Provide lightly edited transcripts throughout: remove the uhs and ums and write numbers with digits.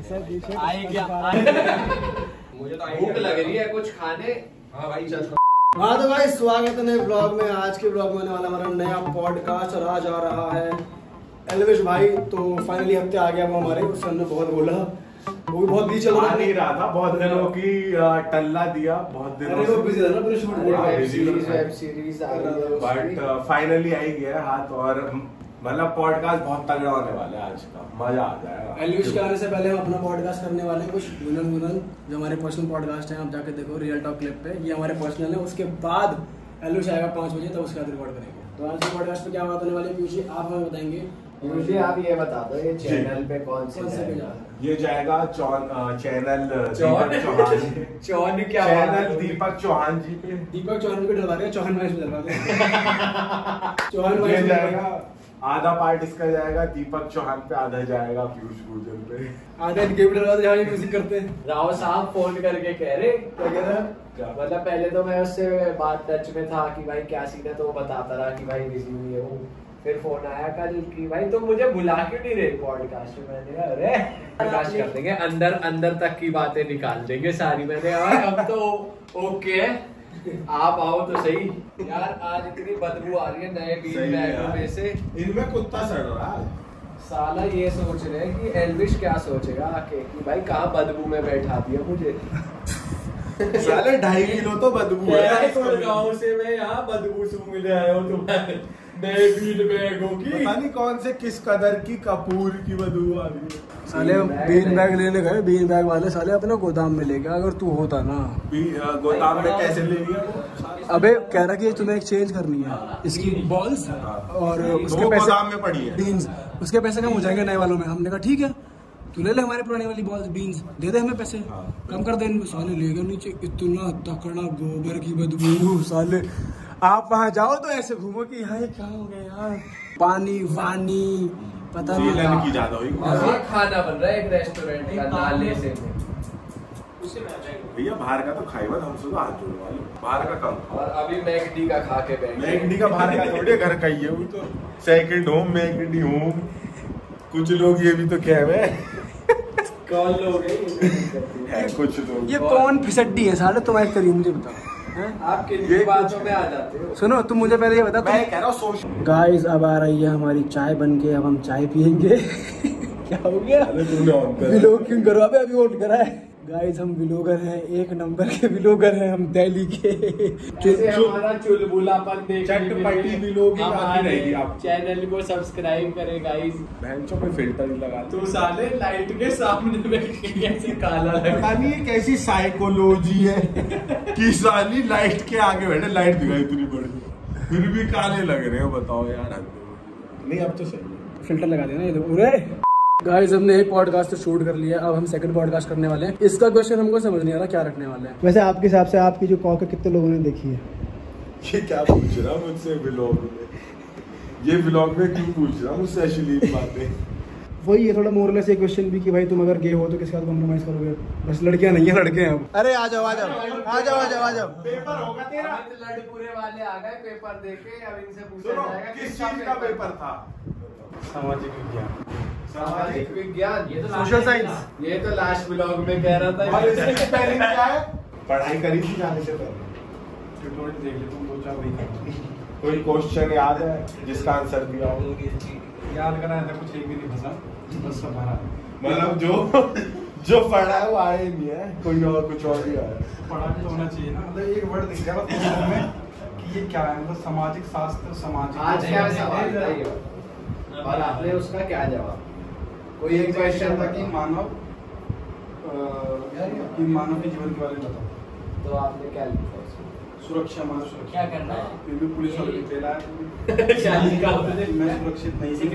आई क्या? मुझे तो भूख लग रही है कुछ खाने। हाँ भाई चल। हाँ तो भाई स्वागत है नए ब्लॉग में। आज के ब्लॉग में होने वाला हमारा नया पॉडकास्ट और आज आ रहा है एल्विश भाई। तो फाइनली हफ्ते आ गया वो हमारे, उससे हमने बहुत बोला, वो भी बहुत चल रहा नहीं रहा था, बहुत दिनों की टल्ला दिया, बहुत दिनों से बिजी था ना पूरे शूट में, वेब सीरीज आ रही है बट फाइनली आई गया हाथ और मतलब पॉडकास्ट बहुत तगड़ा होने वाला है आज का, मजा आ जाएगा। एल्विश के आने से पहले हम अपना पॉडकास्ट करने वाले हैं कुछ गुनन जो हमारे पर्सनल पॉडकास्ट है, आप जाके देखो रियल टॉक क्लिप पे, ये हमारे पर्सनल है। उसके बाद एल्विश आएगा 5 बजे, तब उसके बाद रिकॉर्ड करेंगे। तो आज के पॉडकास्ट पे क्या बात होने वाली है पीछे आप हमें बताएंगे। मुझे आप ये बता दो ये चैनल पे कौन से ये जाएगा चैनल चौन क्या चैनल दीपक चौहान जी पे, दीपक चौहान पे डलवा रहे, चौहान भाई डलवा रहे। चौहान भाई जाएगा, आधा पार्ट इसका जाएगा दीपक चौहान पे, आधा जाएगा पीयूष गुर्जर पे, आधा गेम डलवा दे जहाँ म्यूजिक करते हैं। राव साहब फोन करके कह रहे क्या कह रहा, मतलब पहले तो मैं उससे बात टच में था कि भाई क्या सीन है, तो वो बताता रहा कि भाई बिजी हुई है वो। फिर फोन आया कल कि भाई तुम मुझे बुला क्यों नहीं रहे पॉडकास्ट में। मैंने कहा अरे पॉडकास्ट कर देंगे, अंदर अंदर तक की बातें निकाल देंगे सारी। मैंने कहा अब तो ओके है, आप आओ तो सही। यार आज इतनी बदबू आ रही है नए बीन बैगों में से, इनमें कुत्ता सड़ रहा है। साला ये सोच रहे हैं कि एल्विश क्या सोचेगा आके कि भाई कहाँ बदबू में बैठा दिया मुझे। साले 2.5 किलो तो बदबू है। गाँव से मैं यहाँ बदबू सूंघ ले आया हूँ तुम्हारे नए बीन बैगों की। पता नहीं कौन से किस कदर की कपूर की बदबू आ रही है। साले बीन बैग लेने गए, बीन बैग वाले साले अपने गोदाम में ले गया। अगर तू होता ना गोदाम में कैसे ले गया? अबे कह रहा कि तुम्हें एक्सचेंज करनी है इसकी बॉल्स और उसके पैसे गोदाम में पड़ी है बीन्स, उसके पैसे कम हो जाएंगे नए वालों में। हमने कहा ठीक है तू ले ले हमारे पुराने वाली बॉल्स बीन्स, दे दे हमें पैसे कम कर दे इनको। साले ले गए नीचे, इतना तकड़ा गोबर की बदबू। साले आप वहाँ जाओ तो ऐसे घूमो कि यहाँ क्या हो गया यार, पानी वानी पता नहीं की ज्यादा हुई। खाना बन रहा है एक रेस्टोरेंट का नाले से। भैया बाहर का तो खाई मत, हमसे तो हाथ जोड़वा लो, बाहर का कम। और अभी मैगडी का खा के बैठे। मैगडी का बाहर का थोड़ी, घर का ही है वो तो। सेकंड होम मैगडी होम, कुछ लोग ये भी तो क्या है कौन लोग हैं कुछ लोग। ये कौन फिसड्डी है साले तुम्हारे करीब, मुझे बताओ। आप किन बातों में आ जाते हो? सुनो तुम मुझे पहले ये बता। मैं कह रहा हूँ गाइस अब आ रही है हमारी चाय बन के, अब हम चाय पियेंगे। क्या हो गया? व्लॉग क्यों करो? अभी ऑन करा है। गाइस हम व्लॉगर हैं, 1 नंबर के व्लॉगर हैं हम दिल्ली के। हमारा चुलबुलापन चटपटी व्लॉगिंग आती रहेगी। आप चैनल को सब्सक्राइब करें गाइस। बहनचों पे फिल्टर ही लगा। तू साले लाइट के सामने बैठ के कैसे काला लगा। पता नहीं ये कैसी साइकोलॉजी है कि साली लाइट के आगे बैठे, लाइट दिखाई इतनी बड़ी फिर भी काले लग रहे हो। बताओ यार, नहीं अब तो सही है, फिल्टर लगा देना ये लोग। गाइस हमने एक पॉडकास्ट शूट कर लिया, अब हम सेकंड पॉडकास्ट करने वाले हैं। इसका क्वेश्चन हमको समझ नहीं आ रहा क्या रखने वाले हैं। वैसे आपके हिसाब से आपकी जो कॉक है कितने लोगों ने देखी है? ये क्या पूछ रहा मुझसे व्लॉग में? ये व्लॉग में क्यों पूछ रहा मुझसे अश्लील बातें? वही है थोड़ा मोरलेस एक क्वेश्चन भी कि भाई तुम अगर गे हो तो किसके साथ कॉम्प्रोमाइज करोगे? बस लड़कियां नहीं है, लड़के हैं। अरे आ जाओ आ जाओ आ जाओ आ जाओ आ जाओ। पेपर होगा तेरा। लड़पुरे वाले आ गए पेपर देके, अब इनसे पूछा सुनो जाएगा किस चीज का पेपर था? सामाजिक विज्ञान। सामाजिक विज्ञान, ये तो सोशल साइंस। ये तो लास्ट ब्लॉग में कह रहा था। और इससे पहले क्या है? पढ़ाई करी थी जाने से पहले। ट्यूटोरियल देख ले तुम, 2-4 वही कोई क्वेश्चन याद है जिसका आंसर दिया हो? याद करा था कुछ, एक भी नहीं फंसा, बस सब भरा। मतलब जो पढ़ा है वो आया ही नहीं है, कोई और कुछ और भी आया। पढ़ा तो होना चाहिए ना, मतलब एक वर्ड दिख गया बस में कि ये क्या है, मतलब सामाजिक शास्त्र, सामाजिक। आज क्या सवाल था और आपने उसका क्या जवाब? कोई एक क्वेश्चन था कि मानव के जीवन के बारे में बताओ। तो आपने क्या लिखा उसमें? सुरक्षा, मानव सुरक्षा। क्या करना है? फिर भी पुलिस वाले भी फेला है। मैं सुरक्षित नहीं हूँ।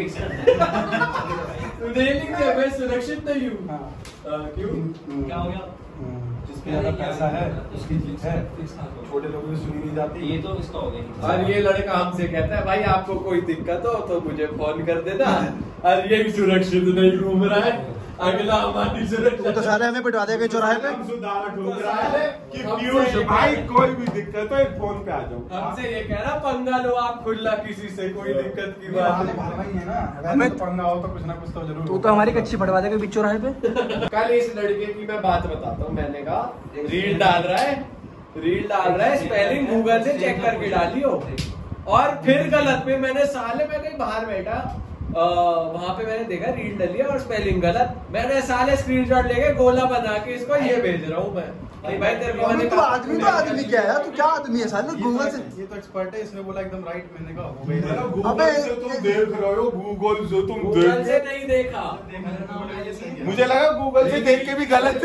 तूने लिख दिया मैं सुरक्षित नहीं हूँ। हाँ। क्यों? क्या हो गया? जिसके ज्यादा पैसा है उसकी जीत है, छोटे लोगों से सुनी नहीं जाती। ये तो इसका हो गया। और ये लड़का हमसे कहता है भाई आपको कोई दिक्कत हो तो मुझे फोन कर देना। और ये सुरक्षित नहीं घूम रहा है। अगला हमारी सुरक्षा। तो साले हमें पिटवा देगा चौराहे पे। कि पीयूष भाई कोई भी दिक्कत हो फोन पे आ जाओ। हमसे ये कह रहा पंगा लो आप खुला किसी से, कोई दिक्कत की बात नहीं। हमें पंगा हो तो कुछ ना कुछ तो जरूर। तू तो हमारी कच्ची फटवा देगा बीच चौराहे पे। कल इस लड़के की मैं बात बताता हूँ, मैंने कहा रील डाल रहा है स्पेलिंग गूगल से चेक करके डालियो, और फिर गलत पे मैंने कहीं बाहर बैठा वहां पे मैंने देखा रील डाली और स्पेलिंग गलत, मैंने साले स्क्रीनशॉट लेके गोला बना के इसको ये भेज रहा हूँ मैं कि भाई तेरे को तो आदमी क्या है? तू क्या आदमी है साले? गूगल से ये तो एक्सपर्ट है, इसने बोला एकदम राइट। मैंने कहा हो गई। गूगल से तुम देख रहे हो, गूगल से तुम गूगल से नहीं देखा, मुझे लगा गूगल से देख के भी गलत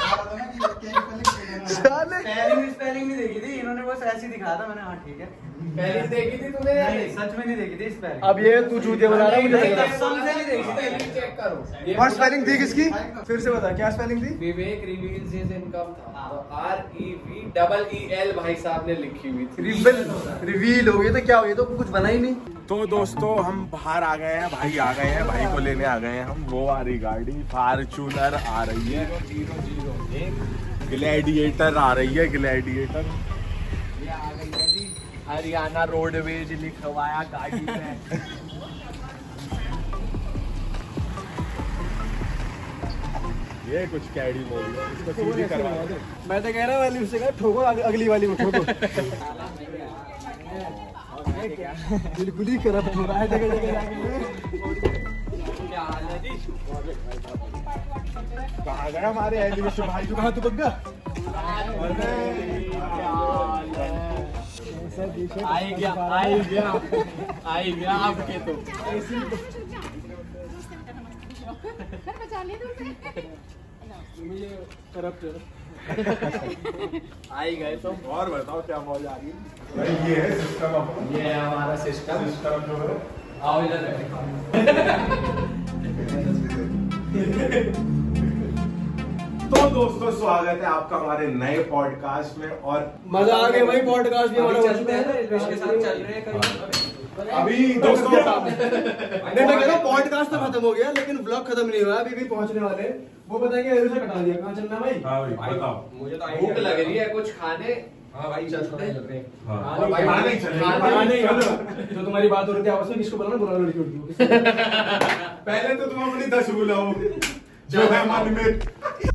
स्पेलिंग नहीं देखी थी इन्होंने, बस ऐसे ही दिखाया था। मैंने हाँ ठीक है। पहले देखी थी तूने? सच में नहीं देखी थी स्पेलिंग। अब ये तू झूठे बता रहा है मुझे। नहीं देखी थी। चेक करो व्हाट स्पेलिंग थी किसकी? फिर से बता क्या स्पेलिंग थी? विवेक रिवील्स हिज इनकम था, REVEEL भाई साहब ने लिखी हुई थी। रिवील हो गई तो क्या हो गया? तो कुछ बना ही नहीं। तो दोस्तों हम बाहर आ गए हैं, भाई आ गए हैं, भाई को लेने आ गए हैं हम। वो आ रही गाड़ी फॉर्च्यूनर आ रही है, ग्लैडिएटर आ रही है, ग्लैडिएटर ये आ गई है जी, हरियाणा रोडवेज लिखवाया गाड़ी में। ये कुछ कैडी मोड़ी है, इसको सीधी करवा दे। मैं तो कह रहा वाली उससे कहा ठोको, अगली वाली में ठोको। बिल्कुल ही करप्ट हो रहा है जगह जगह जाके। क्या हाल है जी? कहाँ गया हमारे एलिवेशन भाई? तू कहाँ, तू बग्गा? आई गया आपके तो। करप्ट आई गए तो। और बताओ क्या मौज आ रही है? ये है सिस्टम अपना, ये है हमारा सिस्टम जो है। आओ इधर तो दोस्तों स्वागत है आपका हमारे नए पॉडकास्ट में। और मजा आ गया भाई पॉडकास्ट भी हमारा। चलते हैं ना, इसके साथ चल रहे हैं कहीं। अभी दोस्तों नहीं मैं कह रहा हूँ पॉडकास्ट तो खत्म हो गया लेकिन ब्लॉग खत्म नहीं हुआ। अभी भी पहुंचने वाले हैं। वो बताएंगे एरो से कटा दिया। कहाँ चलना भाई? हाँ भाई बताओ। मुझे तो भूख लग रही है कुछ खाने। हाँ भाई चलते हैं। हाँ भाई वहाँ नहीं चलेगा। हाँ, नहीं जो तुम्हारी बात हो रही थी आपस में, किसको बुलाना? बुला लो लड़की उड़की। पहले तो तुम अपनी 10 बुलाओ जो है मन में।